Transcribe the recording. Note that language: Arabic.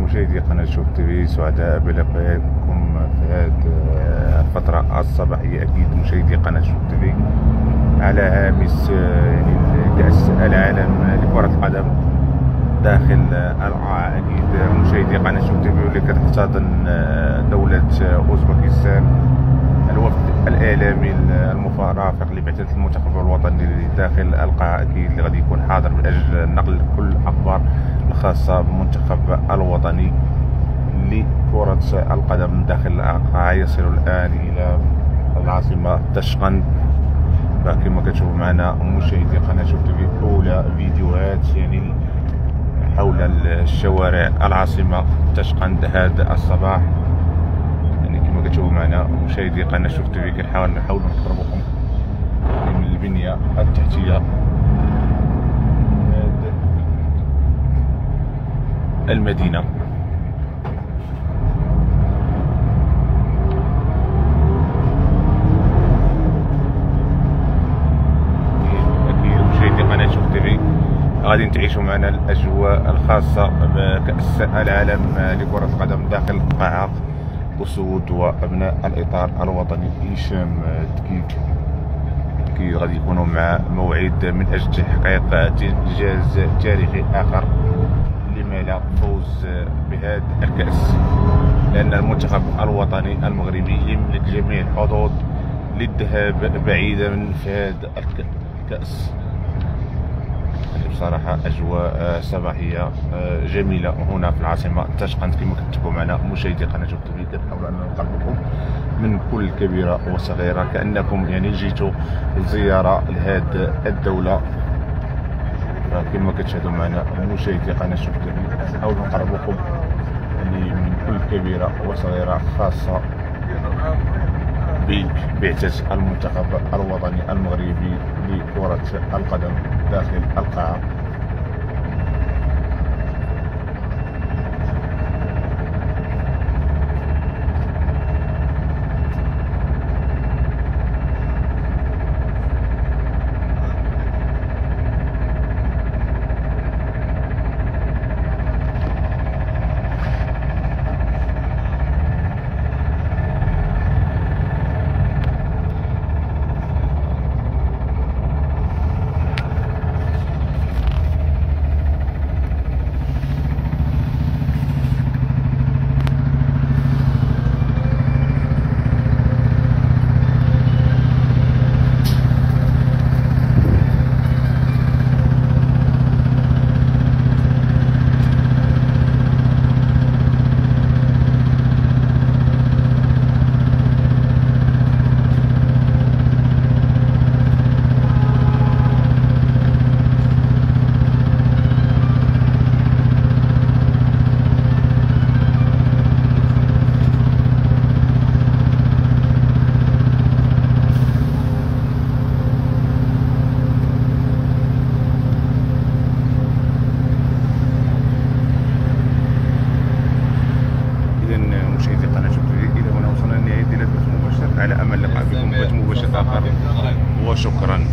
مشاهدي قناة شوف تيفي، سعداء بلقائكم في هذه الفترة الصباحية. أكيد مشاهدي قناة شوف تيفي على هامش كأس العالم لكرة القدم داخل القاعة. أكيد مشاهدي قناة شوف تيفي واللي كتحتضن دولة أوزبكستان، الوفد الإعلامي المرافق لبعثة المنتخب الوطني داخل القاعة، أكيد اللي غادي يكون حاضر من أجل نقل كل الأخبار الخاصة بالمنتخب الوطني لكرة القدم داخل القاعة. يصل الآن إلى العاصمة طشقند. كما كتشوفوا معنا مشاهدي قناة شوف تيفي أولى فيديوهات حول الشوارع العاصمة طشقند هذا الصباح. كما كتشوفوا معنا مشاهدي قناة شوف تيفي كنحاول نقربكم من البنية التحتية المدينة. أكيد مشاهدي قناة شوف تيفي غادي تعيشوا معنا الأجواء الخاصة بكأس العالم لكرة القدم داخل القاعة. أسود وأبناء الإطار الوطني هشام دكيك أكيد غادي يكونوا مع موعد من أجل تحقيق إنجاز تاريخي آخر لما فوز بهذا الكأس، لأن المنتخب الوطني المغربي يملك جميع الحظوظ للذهاب بعيدا في هذا الكأس. بصراحة أجواء صباحية جميلة هنا في العاصمة طشقند. كما كتشوفوا معنا مشاهدي قناة شوف تيفي كنحاول أن نقربكم من كل كبيرة وصغيرة، كأنكم جيتوا لزيارة لهذه الدولة. كما كتشاهدوا معنا مشاهدي قناة شوف تيفي نحاول نقربكم من كل كبيرة وصغيرة خاصة ببعثة المنتخب الوطني المغربي لكرة القدم داخل القاعة. مشاهدي قناة شوف تيفي إلى هنا وصلنا لنهاية البث المباشر، على أمل اللقاء بكم بث مباشر آخر وشكرا.